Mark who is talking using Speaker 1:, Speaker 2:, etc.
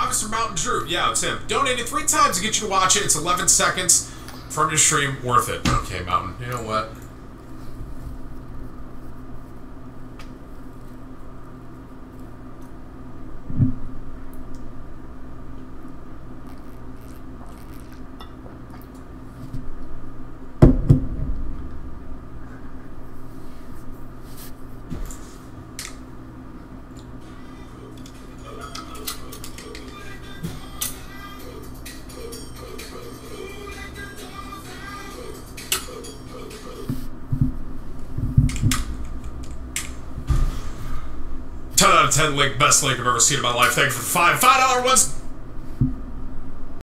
Speaker 1: Mr. Mountain Drew. Yeah, it's him. Donated 3 times to get you to watch it. It's 11 seconds from your stream. Worth it. Okay, Mountain. You know what? Out of 10 link, best link I've ever seen in my life. Thank you for $5 ones.